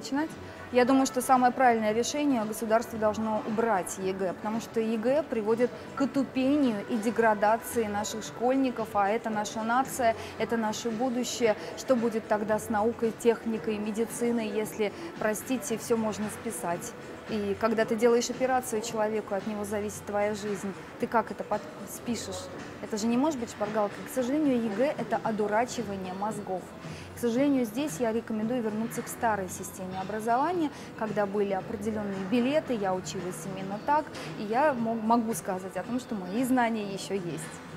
начинать? Я думаю, что самое правильное решение — государство должно убрать ЕГЭ, потому что ЕГЭ приводит к отупению и деградации наших школьников, а это наша нация, это наше будущее. Что будет тогда с наукой, техникой, медициной, если, простите, все можно списать? И когда ты делаешь операцию человеку, от него зависит твоя жизнь, ты как это спишешь? Это же не может быть шпаргалкой. К сожалению, ЕГЭ — это одурачивание мозгов. К сожалению, здесь я рекомендую вернуться к старой системе образования, когда были определенные билеты, я училась именно так, и я могу сказать о том, что мои знания еще есть.